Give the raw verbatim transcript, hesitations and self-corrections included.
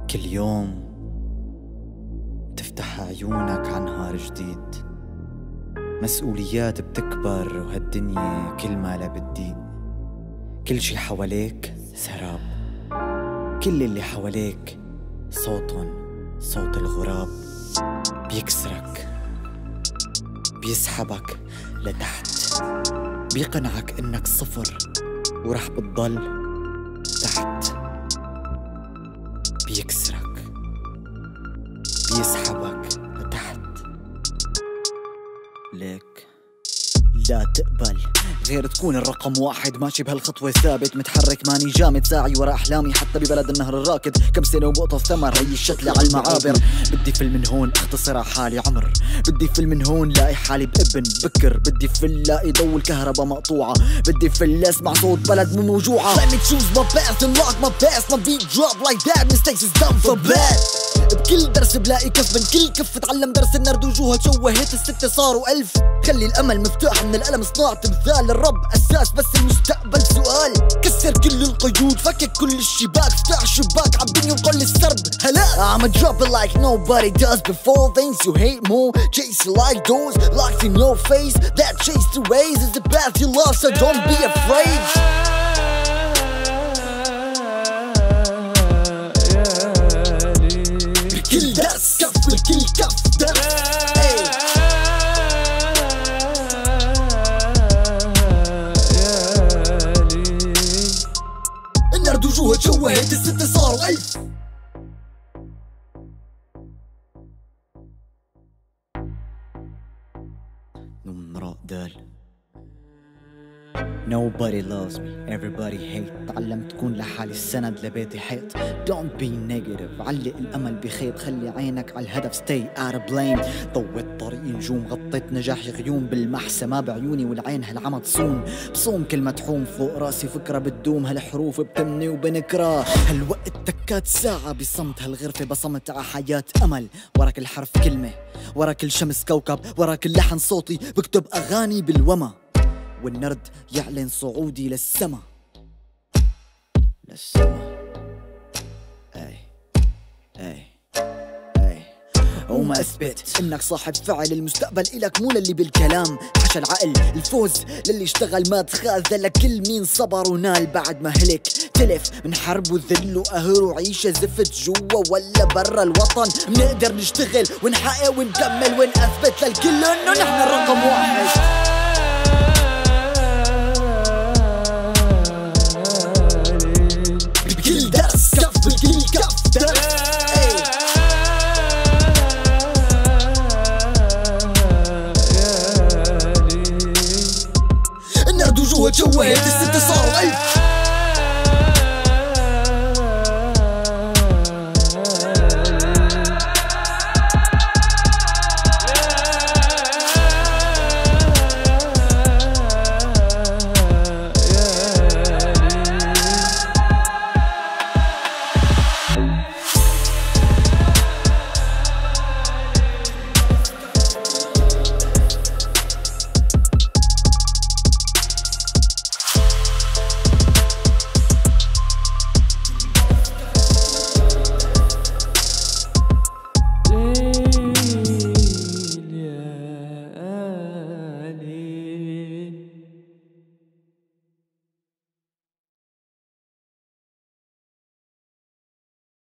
كل يوم تفتح عيونك عن نهار جديد، مسؤوليات بتكبر وهالدنيا كل ما لا بتضيق. كل شي حواليك سراب، كل اللي حواليك صوتن صوت الغراب. بيكسرك، بيسحبك لتحت، بيقنعك انك صفر ورح بتضل تحت. بيكسرك، بيسحبك لتحت. ليك لا تقبل غير تكون الرقم واحد، ماشي بهالخطوة ثابت، متحرك ماني جامد، ساعي ورا أحلامي حتى ببلد النهر الراكد. كم سنة وبقطف ثمر هي الشتلة على المعابر. بدي فل من هون اختصر على حالي عمر، بدي فل من هون لاقي حالي بابن بكر، بدي فل لاقي ضو الكهرباء مقطوعة، بدي فل اسمع صوت بلد مو موجوعة. Let me choose my path and lock my past, my beat drop like that, mistakes is done for bad. بكل درس بلاقي كف، من كل كف اتعلم درس. النرد وجوهها شوهت، الستة صاروا ألف. خلي الأمل مفتوح، من الألم صناع تمثال. الرب أساس بس المستقبل سؤال. كسر كل القيود، فكك كل الشباك، افتح شباك عالدنيا وقل السرب هلاك. I'ma drop it like nobody does before. Things you hate more, chase like doors locked in your face. That chase to raise is the path you love, so don't be afraid. كل درس كف الكل كف درس. النرد وجوهها شوهت، الستة صاروا ألف. نمرة دال. Nobody loves me, everybody hate. تعلمت تكون لحالي السند لبيتي حيط. Don't be negative، علق الأمل بخيط، خلي عينك على الهدف، stay out of blame. ضويت طريقي نجوم، غطيت نجاحي غيوم بالمحسة ما بعيوني والعين هالعمى تصون. بصوم كلمة تحوم فوق راسي، فكرة بتدوم، هالحروف بتمني وبنكرة. هالوقت تكات ساعة بصمت، هالغرفة بصمت ع حياة أمل. ورا كل حرف كلمة، ورا كل شمس كوكب، ورا كل لحن صوتي بكتب أغاني بالوما. والنرد يعلن صعودي للسما للسما. اي اي اي وما اثبت انك صاحب فعل. المستقبل الك مو للي بالكلام حشى العقل. الفوز للي اشتغل ما تخاذل، لكل مين صبر ونال بعد ما هلك. تلف من حرب وذل وقهر وعيشة زفت جوا ولا برا الوطن. منقدر نشتغل ونحقق ونكمل ونثبت للكل انه نحن الرقم واحد.